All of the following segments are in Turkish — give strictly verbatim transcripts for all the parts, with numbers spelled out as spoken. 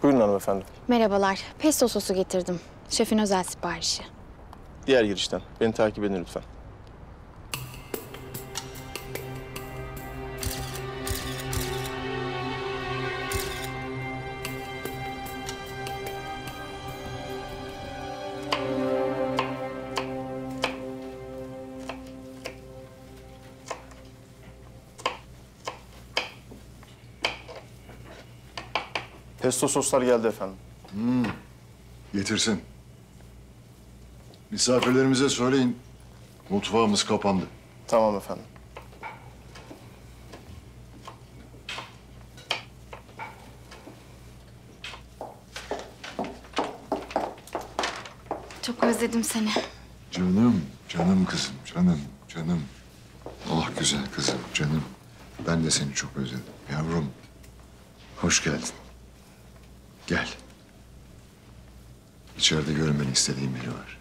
Buyurun hanımefendi. Merhabalar. Pesto sosu getirdim. Şefin özel siparişi. Diğer girişten. Beni takip edin lütfen. Pesto soslar geldi efendim. Getirsin. Misafirlerimize söyleyin. Mutfağımız kapandı. Tamam efendim. Çok özledim seni. Canım, canım kızım, canım, canım. Ah güzel kızım, canım. Ben de seni çok özledim. Yavrum, hoş geldin. Gel. İçeride görünmeni istediğim biri var.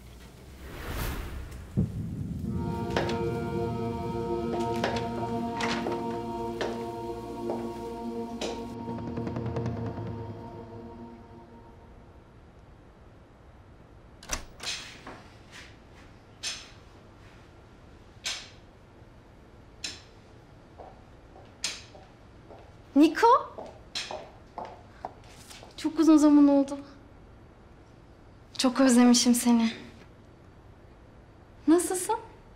Niko? Çok uzun zaman oldu. Çok özlemişim seni. Nasılsın?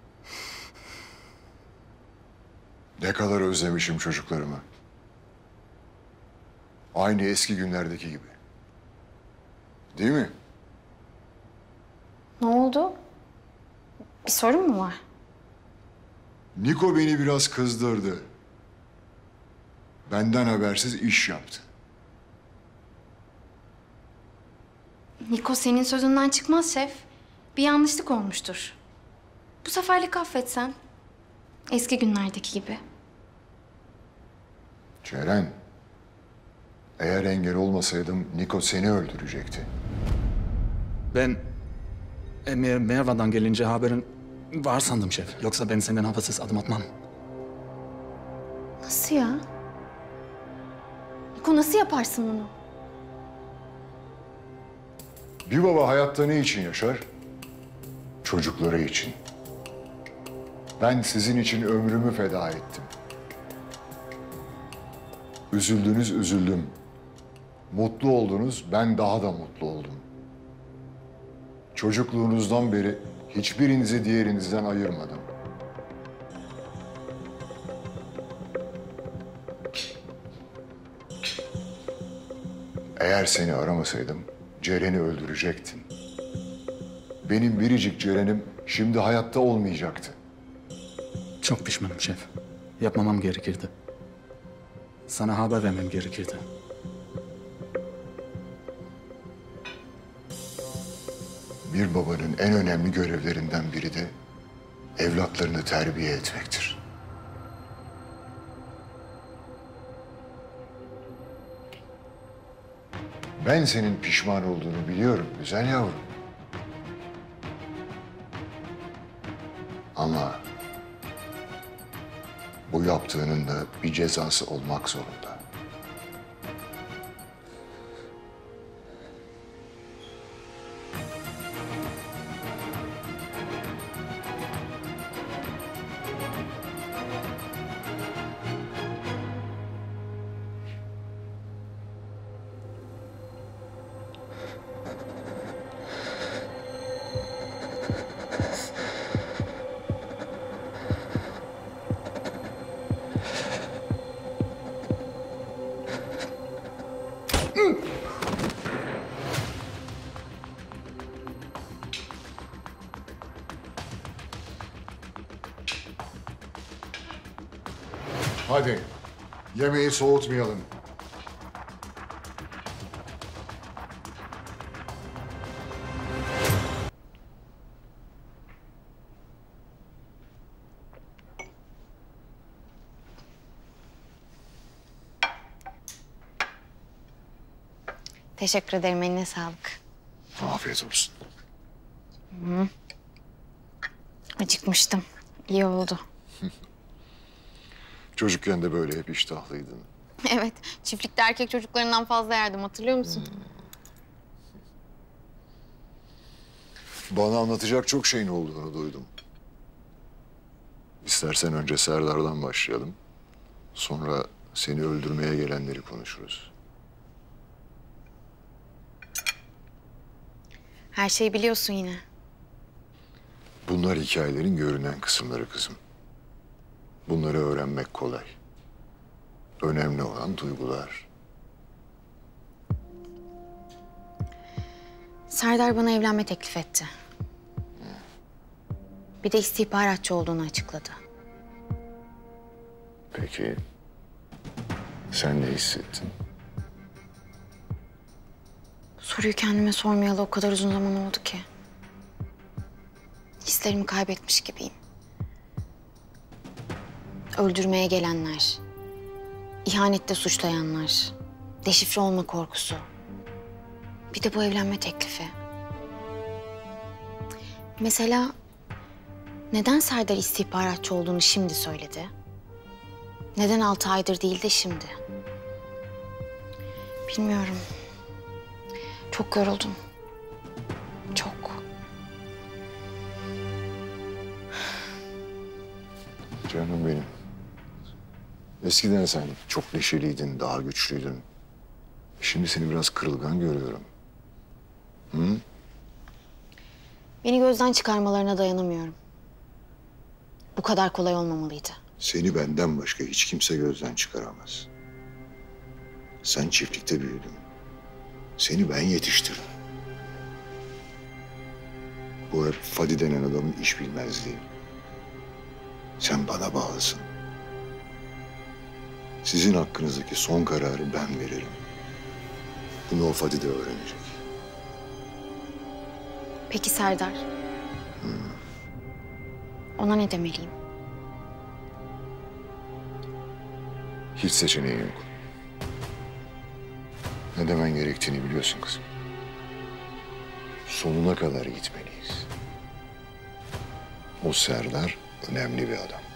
Ne kadar özlemişim çocuklarımı. Aynı eski günlerdeki gibi. Değil mi? Ne oldu? Bir sorun mu var? Niko beni biraz kızdırdı. Benden habersiz iş yaptı. Niko senin sözünden çıkmaz şef. Bir yanlışlık olmuştur. Bu seferlik affetsen. Eski günlerdeki gibi. Ceren, eğer engel olmasaydım Niko seni öldürecekti. Ben Emir Merva'dan gelince haberin var sandım şef. Yoksa ben senden habersiz adım atmam. Nasıl ya? Niko nasıl yaparsın bunu? Bir baba hayatta ne için yaşar? Çocukları için. Ben sizin için ömrümü feda ettim. Üzüldünüz, üzüldüm. Mutlu oldunuz, ben daha da mutlu oldum. Çocukluğunuzdan beri hiçbirinizi diğerinizden ayırmadım. Eğer seni aramasaydım Ceren'i öldürecektin. Benim biricik Ceren'im şimdi hayatta olmayacaktı. Çok pişmanım şef. Yapmamam gerekirdi. Sana haber vermem gerekirdi. Bir babanın en önemli görevlerinden biri de evlatlarını terbiye etmektir. Ben senin pişman olduğunu biliyorum güzel yavrum. Ama bu yaptığının da bir cezası olmak zorunda. Hadi yemeği soğutmayalım. Teşekkür ederim. Eline sağlık. Afiyet olsun. Acıkmıştım. İyi oldu. Çocukken de böyle hep iştahlıydın. Evet, çiftlikte erkek çocuklarından fazla yerdim, hatırlıyor musun? Bana anlatacak çok şeyin olduğunu duydum. İstersen önce Serdar'dan başlayalım. Sonra seni öldürmeye gelenleri konuşuruz. Her şeyi biliyorsun yine. Bunlar hikayelerin görünen kısımları kızım. Bunları öğrenmek kolay. Önemli olan duygular. Serdar bana evlenme teklif etti. Bir de istihbaratçı olduğunu açıkladı. Peki sen ne hissettin? Soruyu kendime sormayalı o kadar uzun zaman oldu ki. Hislerimi kaybetmiş gibiyim. Öldürmeye gelenler, ihanette suçlayanlar, deşifre olma korkusu. Bir de bu evlenme teklifi. Mesela neden Serdar istihbaratçı olduğunu şimdi söyledi? Neden altı aydır değil de şimdi? Bilmiyorum. Çok yoruldum. Çok. Canım benim. Eskiden sen çok neşeliydin, daha güçlüydün. Şimdi seni biraz kırılgan görüyorum. Hı? Beni gözden çıkarmalarına dayanamıyorum. Bu kadar kolay olmamalıydı. Seni benden başka hiç kimse gözden çıkaramaz. Sen çiftlikte büyüdün. Seni ben yetiştirdim. Bu hep Fadi denen adamın iş bilmezliği. Sen bana bağlısın. Sizin hakkınızdaki son kararı ben veririm. Bunu o Fadi de öğrenecek. Peki Serdar? Ona ne demeliyim? Hiç seçeneğin yok. Ne demen gerektiğini biliyorsun kızım. Sonuna kadar gitmeliyiz. O Serdar önemli bir adam.